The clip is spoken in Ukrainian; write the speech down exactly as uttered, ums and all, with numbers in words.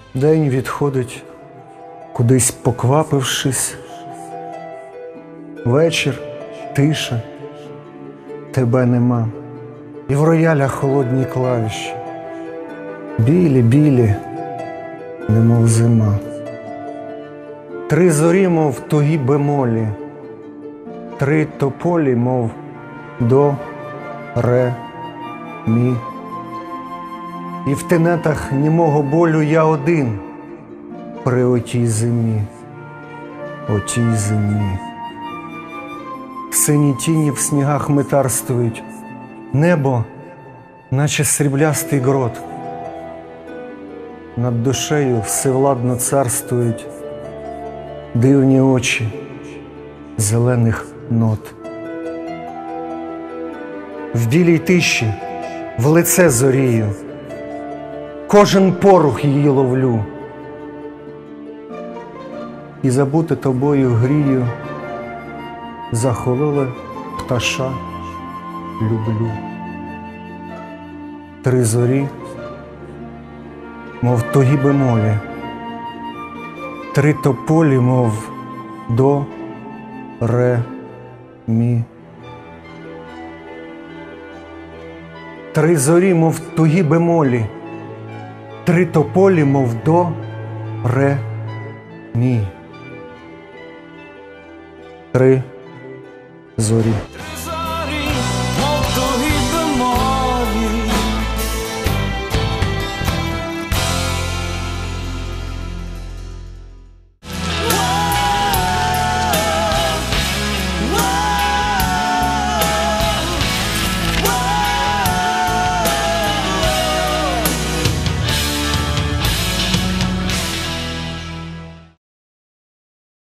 День відходить, кудись поквапившись. Вечір, тиша, тебе нема. І в роялях холодні клавіші. Білі, білі, немов зима. Три зорі, мов тугі бемолі. Три тополі, мов до, ре, мі. І в тенетах німого болю я один при отій зимі, отій зимі. Сині тіні в снігах метарствують, небо, наче сріблястий грот. Над душею всевладно царствують дивні очі зелених нот. В білій тиші в лице зорію, кожен порух її ловлю. І забути тобою грію, захололе пташа люблю. Три зорі, мов тугі бемолі. Три тополі, мов до, ре, мі. Три зорі, мов тугі бемолі. Три тополі, мов до, ре, мі. Три зорі.